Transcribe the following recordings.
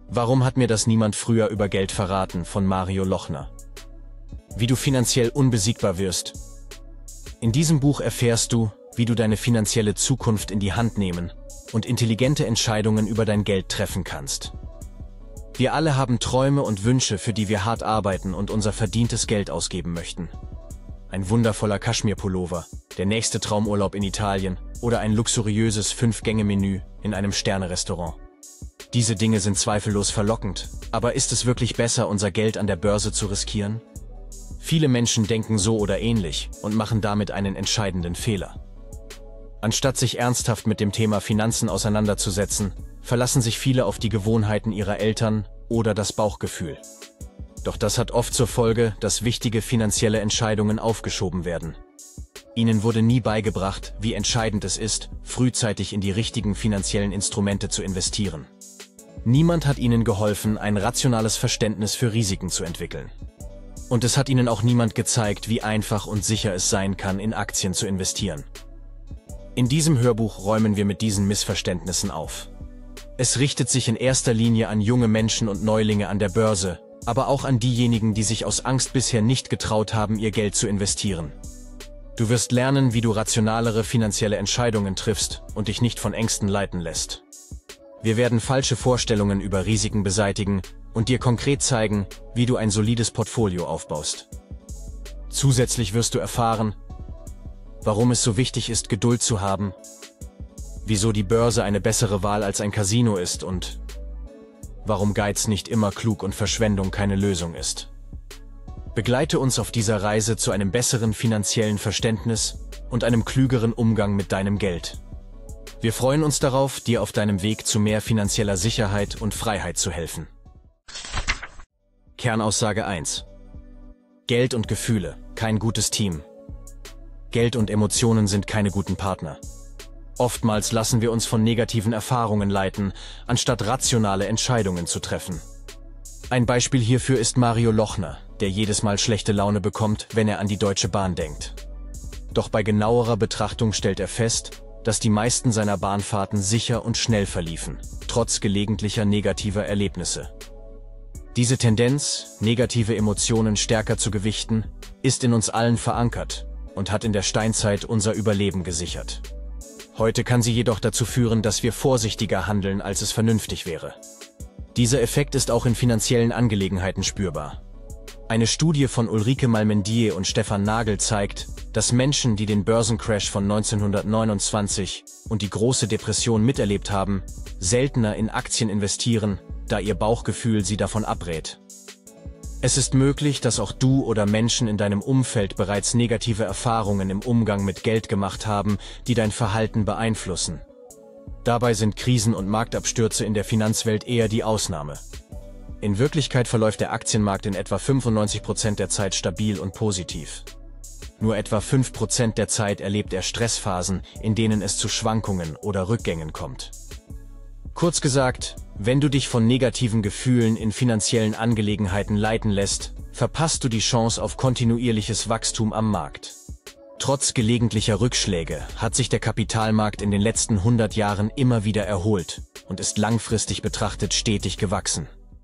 Warum hat mir das niemand früher über Geld verraten von Mario Lochner? Wie du finanziell unbesiegbar wirst. In diesem Buch erfährst du, wie du deine finanzielle Zukunft in die Hand nehmen und intelligente Entscheidungen über dein Geld treffen kannst. Wir alle haben Träume und Wünsche, für die wir hart arbeiten und unser verdientes Geld ausgeben möchten. Ein wundervoller Kaschmir-Pullover, der nächste Traumurlaub in Italien oder ein luxuriöses 5-Gänge-Menü in einem Sterne-Restaurant. Diese Dinge sind zweifellos verlockend, aber ist es wirklich besser, unser Geld an der Börse zu riskieren? Viele Menschen denken so oder ähnlich und machen damit einen entscheidenden Fehler. Anstatt sich ernsthaft mit dem Thema Finanzen auseinanderzusetzen, verlassen sich viele auf die Gewohnheiten ihrer Eltern oder das Bauchgefühl. Doch das hat oft zur Folge, dass wichtige finanzielle Entscheidungen aufgeschoben werden. Ihnen wurde nie beigebracht, wie entscheidend es ist, frühzeitig in die richtigen finanziellen Instrumente zu investieren. Niemand hat ihnen geholfen, ein rationales Verständnis für Risiken zu entwickeln. Und es hat ihnen auch niemand gezeigt, wie einfach und sicher es sein kann, in Aktien zu investieren. In diesem Hörbuch räumen wir mit diesen Missverständnissen auf. Es richtet sich in erster Linie an junge Menschen und Neulinge an der Börse, aber auch an diejenigen, die sich aus Angst bisher nicht getraut haben, ihr Geld zu investieren. Du wirst lernen, wie du rationalere finanzielle Entscheidungen triffst und dich nicht von Ängsten leiten lässt. Wir werden falsche Vorstellungen über Risiken beseitigen und dir konkret zeigen, wie du ein solides Portfolio aufbaust. Zusätzlich wirst du erfahren, warum es so wichtig ist, Geduld zu haben, wieso die Börse eine bessere Wahl als ein Casino ist und warum Geiz nicht immer klug und Verschwendung keine Lösung ist. Begleite uns auf dieser Reise zu einem besseren finanziellen Verständnis und einem klügeren Umgang mit deinem Geld. Wir freuen uns darauf, dir auf deinem Weg zu mehr finanzieller Sicherheit und Freiheit zu helfen. Kernaussage 1. Geld und Gefühle, kein gutes Team. Geld und Emotionen sind keine guten Partner. Oftmals lassen wir uns von negativen Erfahrungen leiten, anstatt rationale Entscheidungen zu treffen. Ein Beispiel hierfür ist Mario Lochner, der jedes Mal schlechte Laune bekommt, wenn er an die Deutsche Bahn denkt. Doch bei genauerer Betrachtung stellt er fest, dass die meisten seiner Bahnfahrten sicher und schnell verliefen, trotz gelegentlicher negativer Erlebnisse. Diese Tendenz, negative Emotionen stärker zu gewichten, ist in uns allen verankert und hat in der Steinzeit unser Überleben gesichert. Heute kann sie jedoch dazu führen, dass wir vorsichtiger handeln, als es vernünftig wäre. Dieser Effekt ist auch in finanziellen Angelegenheiten spürbar. Eine Studie von Ulrike Malmendier und Stefan Nagel zeigt, dass Menschen, die den Börsencrash von 1929 und die große Depression miterlebt haben, seltener in Aktien investieren, da ihr Bauchgefühl sie davon abrät. Es ist möglich, dass auch du oder Menschen in deinem Umfeld bereits negative Erfahrungen im Umgang mit Geld gemacht haben, die dein Verhalten beeinflussen. Dabei sind Krisen und Marktabstürze in der Finanzwelt eher die Ausnahme. In Wirklichkeit verläuft der Aktienmarkt in etwa 95% der Zeit stabil und positiv. Nur etwa 5% der Zeit erlebt er Stressphasen, in denen es zu Schwankungen oder Rückgängen kommt. Kurz gesagt, wenn du dich von negativen Gefühlen in finanziellen Angelegenheiten leiten lässt, verpasst du die Chance auf kontinuierliches Wachstum am Markt. Trotz gelegentlicher Rückschläge hat sich der Kapitalmarkt in den letzten 100 Jahren immer wieder erholt und ist langfristig betrachtet stetig gewachsen.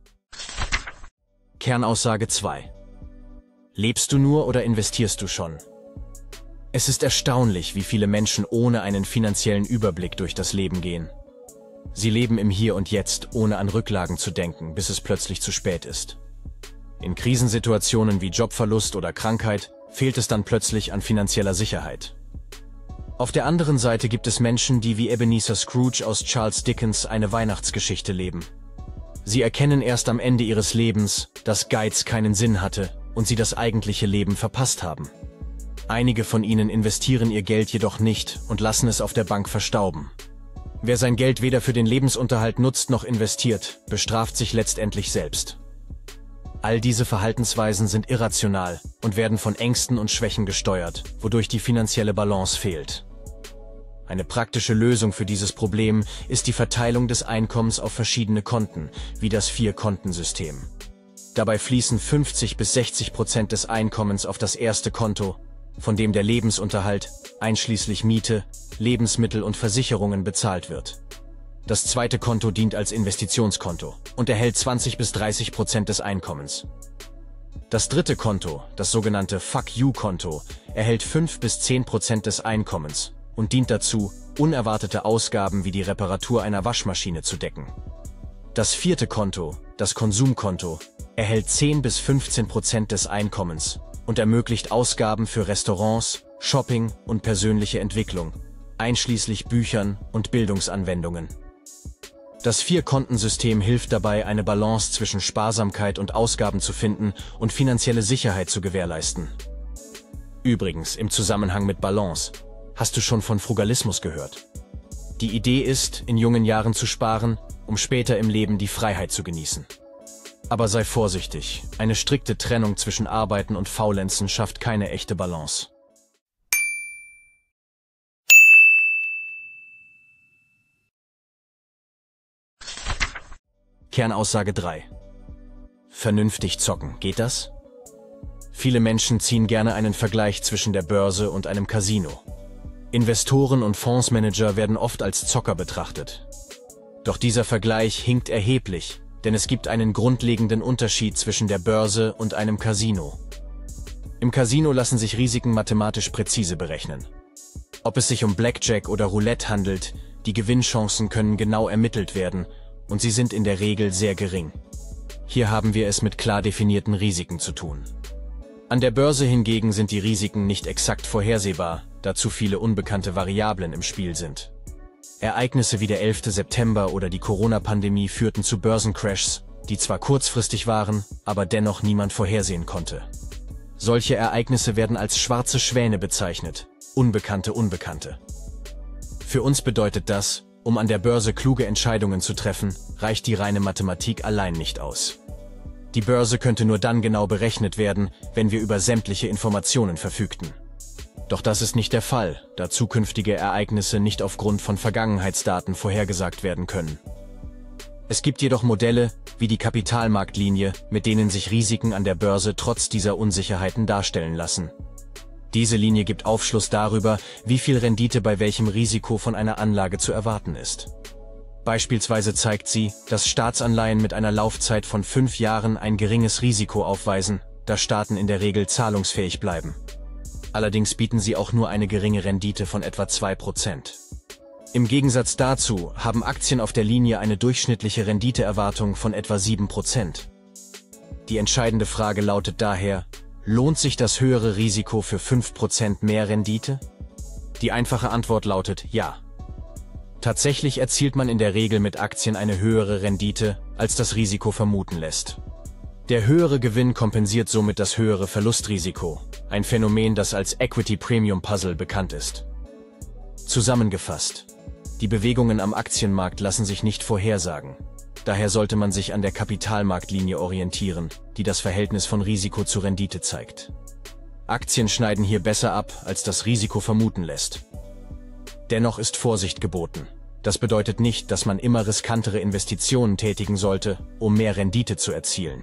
Kernaussage 2. Lebst du nur oder investierst du schon? Es ist erstaunlich, wie viele Menschen ohne einen finanziellen Überblick durch das Leben gehen. Sie leben im Hier und Jetzt, ohne an Rücklagen zu denken, bis es plötzlich zu spät ist. In Krisensituationen wie Jobverlust oder Krankheit fehlt es dann plötzlich an finanzieller Sicherheit. Auf der anderen Seite gibt es Menschen, die wie Ebenezer Scrooge aus Charles Dickens eine Weihnachtsgeschichte leben. Sie erkennen erst am Ende ihres Lebens, dass Geiz keinen Sinn hatte und sie das eigentliche Leben verpasst haben. Einige von ihnen investieren ihr Geld jedoch nicht und lassen es auf der Bank verstauben. Wer sein Geld weder für den Lebensunterhalt nutzt noch investiert, bestraft sich letztendlich selbst. All diese Verhaltensweisen sind irrational und werden von Ängsten und Schwächen gesteuert, wodurch die finanzielle Balance fehlt. Eine praktische Lösung für dieses Problem ist die Verteilung des Einkommens auf verschiedene Konten, wie das 4-Konten-System. Dabei fließen 50–60% des Einkommens auf das erste Konto, von dem der Lebensunterhalt, einschließlich Miete, Lebensmittel und Versicherungen bezahlt wird. Das zweite Konto dient als Investitionskonto und erhält 20 bis 30% des Einkommens. Das dritte Konto, das sogenannte Fuck-You-Konto, erhält 5 bis 10% des Einkommens und dient dazu, unerwartete Ausgaben wie die Reparatur einer Waschmaschine zu decken. Das vierte Konto, das Konsumkonto, erhält 10 bis 15% des Einkommens und ermöglicht Ausgaben für Restaurants, Shopping und persönliche Entwicklung, einschließlich Büchern und Bildungsanwendungen. Das Vier-Konten-System hilft dabei, eine Balance zwischen Sparsamkeit und Ausgaben zu finden und finanzielle Sicherheit zu gewährleisten. Übrigens, im Zusammenhang mit Balance, hast du schon von Frugalismus gehört? Die Idee ist, in jungen Jahren zu sparen, um später im Leben die Freiheit zu genießen. Aber sei vorsichtig, eine strikte Trennung zwischen Arbeiten und Faulenzen schafft keine echte Balance. Kernaussage 3. Vernünftig zocken, geht das? Viele Menschen ziehen gerne einen Vergleich zwischen der Börse und einem Casino. Investoren und Fondsmanager werden oft als Zocker betrachtet. Doch dieser Vergleich hinkt erheblich, denn es gibt einen grundlegenden Unterschied zwischen der Börse und einem Casino. Im Casino lassen sich Risiken mathematisch präzise berechnen. Ob es sich um Blackjack oder Roulette handelt, die Gewinnchancen können genau ermittelt werden und sie sind in der Regel sehr gering. Hier haben wir es mit klar definierten Risiken zu tun. An der Börse hingegen sind die Risiken nicht exakt vorhersehbar, da zu viele unbekannte Variablen im Spiel sind. Ereignisse wie der 11. September oder die Corona-Pandemie führten zu Börsencrashs, die zwar kurzfristig waren, aber dennoch niemand vorhersehen konnte. Solche Ereignisse werden als schwarze Schwäne bezeichnet, Unbekannte. Für uns bedeutet das, um an der Börse kluge Entscheidungen zu treffen, reicht die reine Mathematik allein nicht aus. Die Börse könnte nur dann genau berechnet werden, wenn wir über sämtliche Informationen verfügten. Doch das ist nicht der Fall, da zukünftige Ereignisse nicht aufgrund von Vergangenheitsdaten vorhergesagt werden können. Es gibt jedoch Modelle, wie die Kapitalmarktlinie, mit denen sich Risiken an der Börse trotz dieser Unsicherheiten darstellen lassen. Diese Linie gibt Aufschluss darüber, wie viel Rendite bei welchem Risiko von einer Anlage zu erwarten ist. Beispielsweise zeigt sie, dass Staatsanleihen mit einer Laufzeit von 5 Jahren ein geringes Risiko aufweisen, da Staaten in der Regel zahlungsfähig bleiben. Allerdings bieten sie auch nur eine geringe Rendite von etwa 2%. Im Gegensatz dazu haben Aktien auf der Linie eine durchschnittliche Renditeerwartung von etwa 7%. Die entscheidende Frage lautet daher: Lohnt sich das höhere Risiko für 5% mehr Rendite? Die einfache Antwort lautet ja. Tatsächlich erzielt man in der Regel mit Aktien eine höhere Rendite, als das Risiko vermuten lässt. Der höhere Gewinn kompensiert somit das höhere Verlustrisiko, ein Phänomen, das als Equity Premium Puzzle bekannt ist. Zusammengefasst: Die Bewegungen am Aktienmarkt lassen sich nicht vorhersagen. Daher sollte man sich an der Kapitalmarktlinie orientieren, die das Verhältnis von Risiko zu Rendite zeigt. Aktien schneiden hier besser ab, als das Risiko vermuten lässt. Dennoch ist Vorsicht geboten. Das bedeutet nicht, dass man immer riskantere Investitionen tätigen sollte, um mehr Rendite zu erzielen.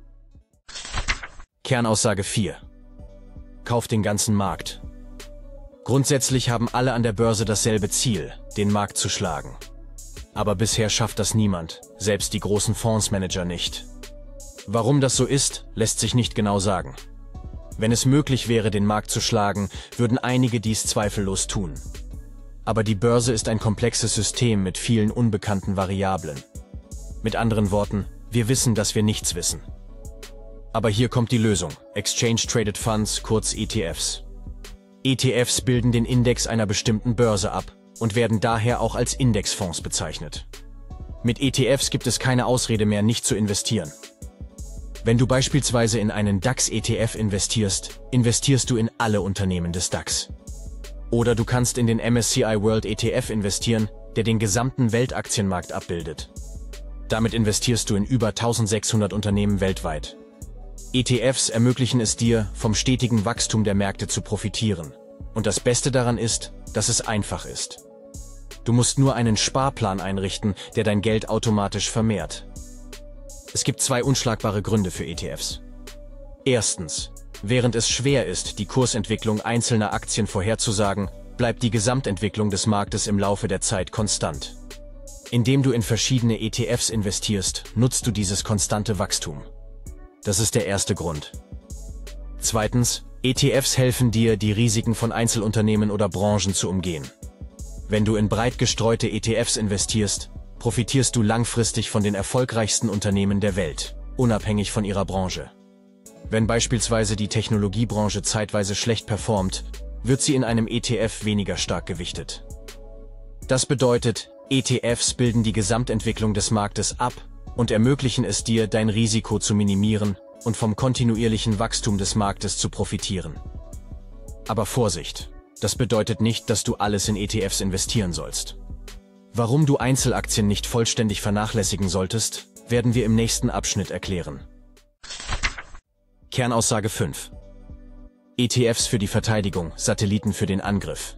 Kernaussage 4. Kauf den ganzen Markt. Grundsätzlich haben alle an der Börse dasselbe Ziel, den Markt zu schlagen. Aber bisher schafft das niemand, selbst die großen Fondsmanager nicht. Warum das so ist, lässt sich nicht genau sagen. Wenn es möglich wäre, den Markt zu schlagen, würden einige dies zweifellos tun. Aber die Börse ist ein komplexes System mit vielen unbekannten Variablen. Mit anderen Worten, wir wissen, dass wir nichts wissen. Aber hier kommt die Lösung: Exchange Traded Funds, kurz ETFs. ETFs bilden den Index einer bestimmten Börse ab und werden daher auch als Indexfonds bezeichnet. Mit ETFs gibt es keine Ausrede mehr, nicht zu investieren. Wenn du beispielsweise in einen DAX-ETF investierst, investierst du in alle Unternehmen des DAX. Oder du kannst in den MSCI World ETF investieren, der den gesamten Weltaktienmarkt abbildet. Damit investierst du in über 1600 Unternehmen weltweit. ETFs ermöglichen es dir, vom stetigen Wachstum der Märkte zu profitieren. Und das Beste daran ist, dass es einfach ist. Du musst nur einen Sparplan einrichten, der dein Geld automatisch vermehrt. Es gibt 2 unschlagbare Gründe für ETFs. Erstens: Während es schwer ist, die Kursentwicklung einzelner Aktien vorherzusagen, bleibt die Gesamtentwicklung des Marktes im Laufe der Zeit konstant. Indem du in verschiedene ETFs investierst, nutzt du dieses konstante Wachstum. Das ist der erste Grund. Zweitens, ETFs helfen dir, die Risiken von Einzelunternehmen oder Branchen zu umgehen. Wenn du in breit gestreute ETFs investierst, profitierst du langfristig von den erfolgreichsten Unternehmen der Welt, unabhängig von ihrer Branche. Wenn beispielsweise die Technologiebranche zeitweise schlecht performt, wird sie in einem ETF weniger stark gewichtet. Das bedeutet, ETFs bilden die Gesamtentwicklung des Marktes ab und ermöglichen es dir, dein Risiko zu minimieren und vom kontinuierlichen Wachstum des Marktes zu profitieren. Aber Vorsicht, das bedeutet nicht, dass du alles in ETFs investieren sollst. Warum du Einzelaktien nicht vollständig vernachlässigen solltest, werden wir im nächsten Abschnitt erklären. Kernaussage 5. ETFs für die Verteidigung, Satelliten für den Angriff.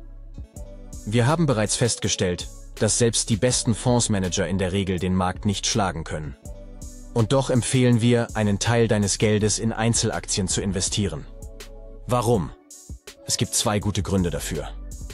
Wir haben bereits festgestellt, dass selbst die besten Fondsmanager in der Regel den Markt nicht schlagen können. Und doch empfehlen wir, einen Teil deines Geldes in Einzelaktien zu investieren. Warum? Es gibt 2 gute Gründe dafür.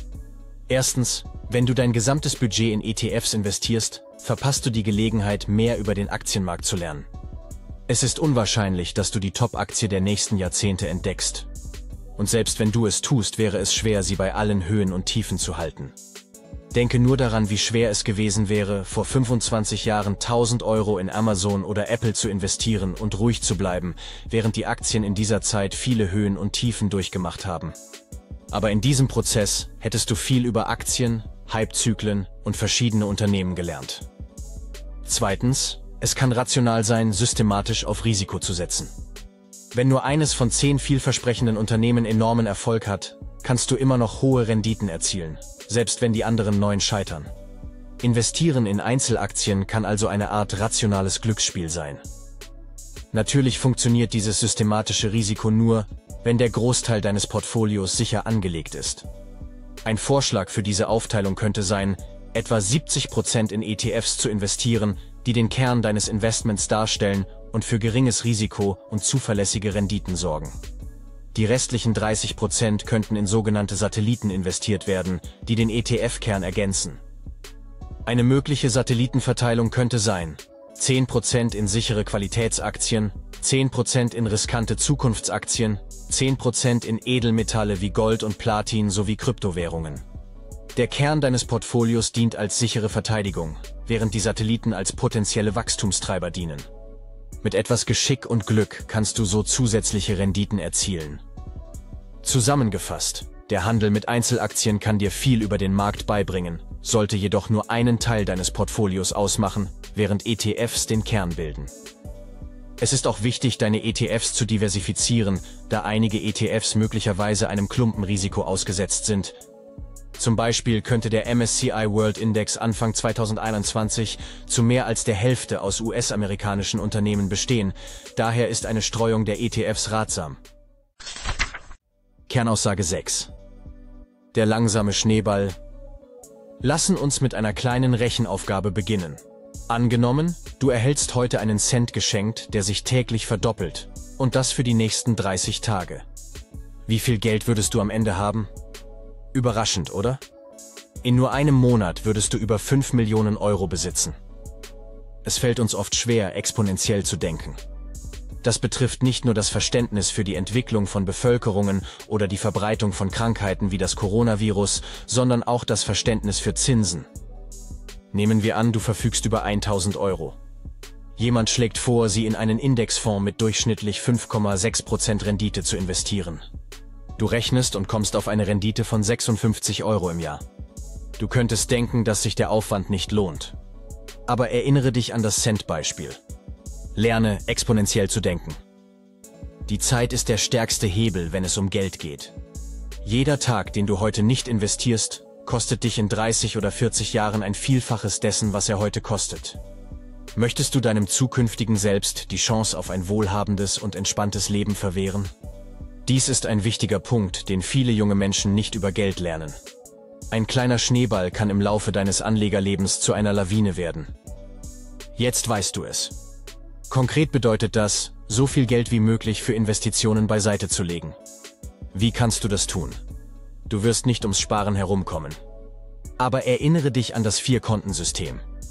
Erstens, wenn du dein gesamtes Budget in ETFs investierst, verpasst du die Gelegenheit, mehr über den Aktienmarkt zu lernen. Es ist unwahrscheinlich, dass du die Top-Aktie der nächsten Jahrzehnte entdeckst. Und selbst wenn du es tust, wäre es schwer, sie bei allen Höhen und Tiefen zu halten. Denke nur daran, wie schwer es gewesen wäre, vor 25 Jahren 1000 Euro in Amazon oder Apple zu investieren und ruhig zu bleiben, während die Aktien in dieser Zeit viele Höhen und Tiefen durchgemacht haben. Aber in diesem Prozess hättest du viel über Aktien, Hypezyklen und verschiedene Unternehmen gelernt. Zweitens, es kann rational sein, systematisch auf Risiko zu setzen. Wenn nur eines von 10 vielversprechenden Unternehmen enormen Erfolg hat, kannst du immer noch hohe Renditen erzielen, selbst wenn die anderen 9 scheitern. Investieren in Einzelaktien kann also eine Art rationales Glücksspiel sein. Natürlich funktioniert dieses systematische Risiko nur, wenn der Großteil deines Portfolios sicher angelegt ist. Ein Vorschlag für diese Aufteilung könnte sein, etwa 70% in ETFs zu investieren, die den Kern deines Investments darstellen und für geringes Risiko und zuverlässige Renditen sorgen. Die restlichen 30% könnten in sogenannte Satelliten investiert werden, die den ETF-Kern ergänzen. Eine mögliche Satellitenverteilung könnte sein: 10% in sichere Qualitätsaktien, 10% in riskante Zukunftsaktien, 10% in Edelmetalle wie Gold und Platin sowie Kryptowährungen. Der Kern deines Portfolios dient als sichere Verteidigung, während die Satelliten als potenzielle Wachstumstreiber dienen. Mit etwas Geschick und Glück kannst du so zusätzliche Renditen erzielen. Zusammengefasst, der Handel mit Einzelaktien kann dir viel über den Markt beibringen, sollte jedoch nur einen Teil deines Portfolios ausmachen, während ETFs den Kern bilden. Es ist auch wichtig, deine ETFs zu diversifizieren, da einige ETFs möglicherweise einem Klumpenrisiko ausgesetzt sind. Zum Beispiel könnte der MSCI World Index Anfang 2021 zu mehr als der Hälfte aus US-amerikanischen Unternehmen bestehen, daher ist eine Streuung der ETFs ratsam. Kernaussage 6. Der langsame Schneeball. Lassen uns mit einer kleinen Rechenaufgabe beginnen. Angenommen, du erhältst heute einen Cent geschenkt, der sich täglich verdoppelt, und das für die nächsten 30 Tage. Wie viel Geld würdest du am Ende haben? Überraschend, oder? In nur einem Monat würdest du über 5 Millionen Euro besitzen. Es fällt uns oft schwer, exponentiell zu denken. Das betrifft nicht nur das Verständnis für die Entwicklung von Bevölkerungen oder die Verbreitung von Krankheiten wie das Coronavirus, sondern auch das Verständnis für Zinsen. Nehmen wir an, du verfügst über 1000 Euro. Jemand schlägt vor, sie in einen Indexfonds mit durchschnittlich 5,6% Rendite zu investieren. Du rechnest und kommst auf eine Rendite von 56 Euro im Jahr. Du könntest denken, dass sich der Aufwand nicht lohnt. Aber erinnere dich an das Cent-Beispiel. Lerne, exponentiell zu denken. Die Zeit ist der stärkste Hebel, wenn es um Geld geht. Jeder Tag, den du heute nicht investierst, kostet dich in 30 oder 40 Jahren ein Vielfaches dessen, was er heute kostet. Möchtest du deinem zukünftigen Selbst die Chance auf ein wohlhabendes und entspanntes Leben verwehren? Dies ist ein wichtiger Punkt, den viele junge Menschen nicht über Geld lernen. Ein kleiner Schneeball kann im Laufe deines Anlegerlebens zu einer Lawine werden. Jetzt weißt du es. Konkret bedeutet das, so viel Geld wie möglich für Investitionen beiseite zu legen. Wie kannst du das tun? Du wirst nicht ums Sparen herumkommen. Aber erinnere dich an das 4-Konten-System.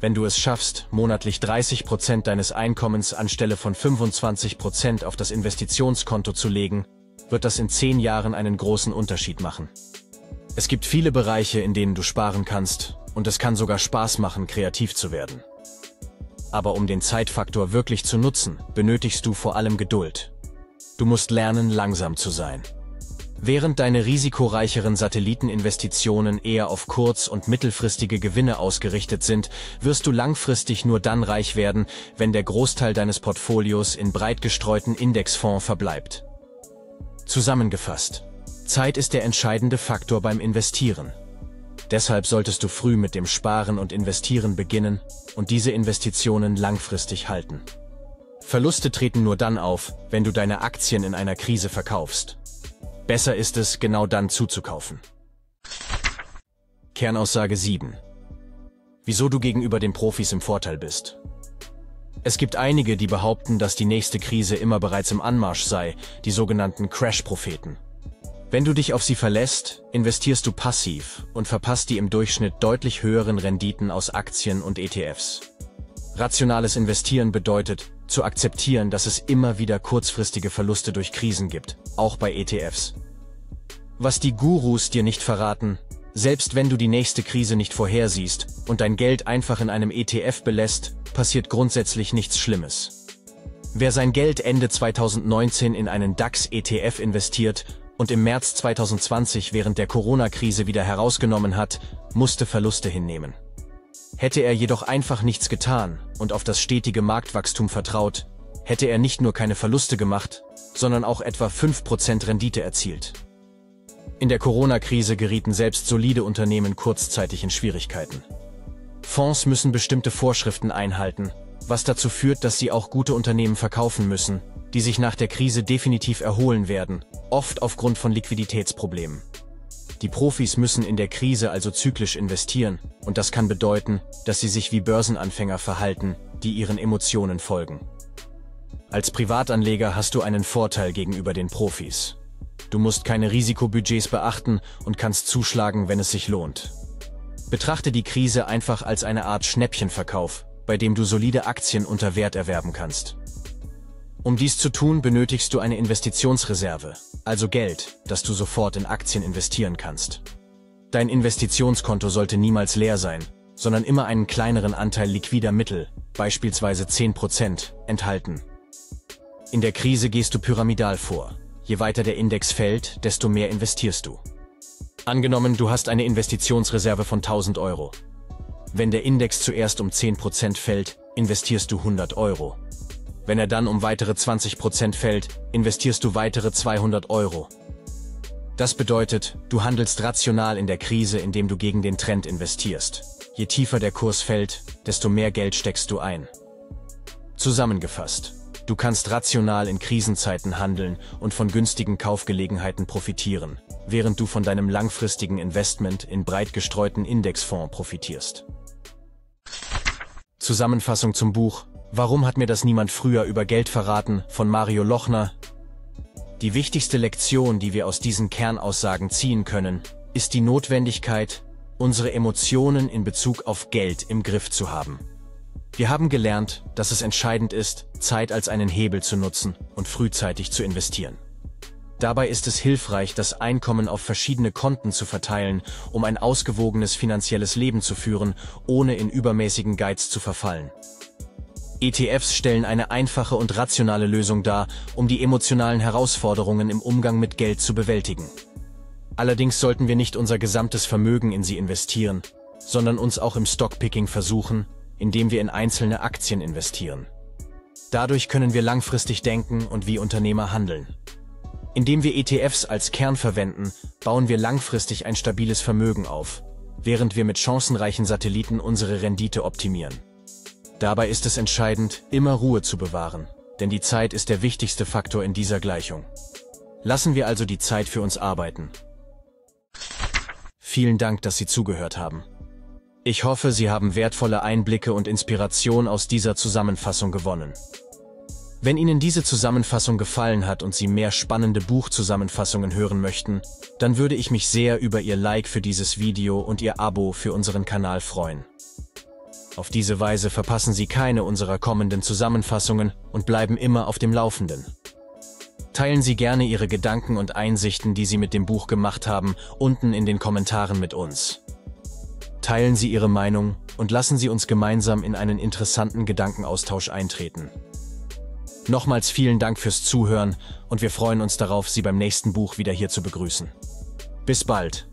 Wenn du es schaffst, monatlich 30% deines Einkommens anstelle von 25% auf das Investitionskonto zu legen, wird das in 10 Jahren einen großen Unterschied machen. Es gibt viele Bereiche, in denen du sparen kannst, und es kann sogar Spaß machen, kreativ zu werden. Aber um den Zeitfaktor wirklich zu nutzen, benötigst du vor allem Geduld. Du musst lernen, langsam zu sein. Während deine risikoreicheren Satelliteninvestitionen eher auf kurz- und mittelfristige Gewinne ausgerichtet sind, wirst du langfristig nur dann reich werden, wenn der Großteil deines Portfolios in breit gestreuten Indexfonds verbleibt. Zusammengefasst: Zeit ist der entscheidende Faktor beim Investieren. Deshalb solltest du früh mit dem Sparen und Investieren beginnen und diese Investitionen langfristig halten. Verluste treten nur dann auf, wenn du deine Aktien in einer Krise verkaufst. Besser ist es, genau dann zuzukaufen. Kernaussage 7. Wieso du gegenüber den Profis im Vorteil bist. Es gibt einige, die behaupten, dass die nächste Krise immer bereits im Anmarsch sei, die sogenannten Crash-Propheten. Wenn du dich auf sie verlässt, investierst du passiv und verpasst die im Durchschnitt deutlich höheren Renditen aus Aktien und ETFs. Rationales Investieren bedeutet, zu akzeptieren, dass es immer wieder kurzfristige Verluste durch Krisen gibt, auch bei ETFs. Was die Gurus dir nicht verraten: Selbst wenn du die nächste Krise nicht vorhersiehst und dein Geld einfach in einem ETF belässt, passiert grundsätzlich nichts Schlimmes. Wer sein Geld Ende 2019 in einen DAX-ETF investiert und im März 2020 während der Corona-Krise wieder herausgenommen hat, musste Verluste hinnehmen. Hätte er jedoch einfach nichts getan und auf das stetige Marktwachstum vertraut, hätte er nicht nur keine Verluste gemacht, sondern auch etwa 5% Rendite erzielt. In der Corona-Krise gerieten selbst solide Unternehmen kurzzeitig in Schwierigkeiten. Fonds müssen bestimmte Vorschriften einhalten, was dazu führt, dass sie auch gute Unternehmen verkaufen müssen, die sich nach der Krise definitiv erholen werden, oft aufgrund von Liquiditätsproblemen. Die Profis müssen in der Krise also zyklisch investieren, und das kann bedeuten, dass sie sich wie Börsenanfänger verhalten, die ihren Emotionen folgen. Als Privatanleger hast du einen Vorteil gegenüber den Profis. Du musst keine Risikobudgets beachten und kannst zuschlagen, wenn es sich lohnt. Betrachte die Krise einfach als eine Art Schnäppchenverkauf, bei dem du solide Aktien unter Wert erwerben kannst. Um dies zu tun, benötigst du eine Investitionsreserve, also Geld, das du sofort in Aktien investieren kannst. Dein Investitionskonto sollte niemals leer sein, sondern immer einen kleineren Anteil liquider Mittel, beispielsweise 10%, enthalten. In der Krise gehst du pyramidal vor. Je weiter der Index fällt, desto mehr investierst du. Angenommen, du hast eine Investitionsreserve von 1.000 Euro. Wenn der Index zuerst um 10% fällt, investierst du 100 Euro. Wenn er dann um weitere 20% fällt, investierst du weitere 200 Euro. Das bedeutet, du handelst rational in der Krise, indem du gegen den Trend investierst. Je tiefer der Kurs fällt, desto mehr Geld steckst du ein. Zusammengefasst: Du kannst rational in Krisenzeiten handeln und von günstigen Kaufgelegenheiten profitieren, während du von deinem langfristigen Investment in breit gestreuten Indexfonds profitierst. Zusammenfassung zum Buch Warum hat mir das niemand früher über Geld verraten von Mario Lochner. Die wichtigste Lektion, die wir aus diesen Kernaussagen ziehen können, ist die Notwendigkeit, unsere Emotionen in Bezug auf Geld im Griff zu haben. Wir haben gelernt, dass es entscheidend ist, Zeit als einen Hebel zu nutzen und frühzeitig zu investieren. Dabei ist es hilfreich, das Einkommen auf verschiedene Konten zu verteilen, um ein ausgewogenes finanzielles Leben zu führen, ohne in übermäßigen Geiz zu verfallen. ETFs stellen eine einfache und rationale Lösung dar, um die emotionalen Herausforderungen im Umgang mit Geld zu bewältigen. Allerdings sollten wir nicht unser gesamtes Vermögen in sie investieren, sondern uns auch im Stockpicking versuchen, indem wir in einzelne Aktien investieren. Dadurch können wir langfristig denken und wie Unternehmer handeln. Indem wir ETFs als Kern verwenden, bauen wir langfristig ein stabiles Vermögen auf, während wir mit chancenreichen Satelliten unsere Rendite optimieren. Dabei ist es entscheidend, immer Ruhe zu bewahren, denn die Zeit ist der wichtigste Faktor in dieser Gleichung. Lassen wir also die Zeit für uns arbeiten. Vielen Dank, dass Sie zugehört haben. Ich hoffe, Sie haben wertvolle Einblicke und Inspiration aus dieser Zusammenfassung gewonnen. Wenn Ihnen diese Zusammenfassung gefallen hat und Sie mehr spannende Buchzusammenfassungen hören möchten, dann würde ich mich sehr über Ihr Like für dieses Video und Ihr Abo für unseren Kanal freuen. Auf diese Weise verpassen Sie keine unserer kommenden Zusammenfassungen und bleiben immer auf dem Laufenden. Teilen Sie gerne Ihre Gedanken und Einsichten, die Sie mit dem Buch gemacht haben, unten in den Kommentaren mit uns. Teilen Sie Ihre Meinung und lassen Sie uns gemeinsam in einen interessanten Gedankenaustausch eintreten. Nochmals vielen Dank fürs Zuhören und wir freuen uns darauf, Sie beim nächsten Buch wieder hier zu begrüßen. Bis bald!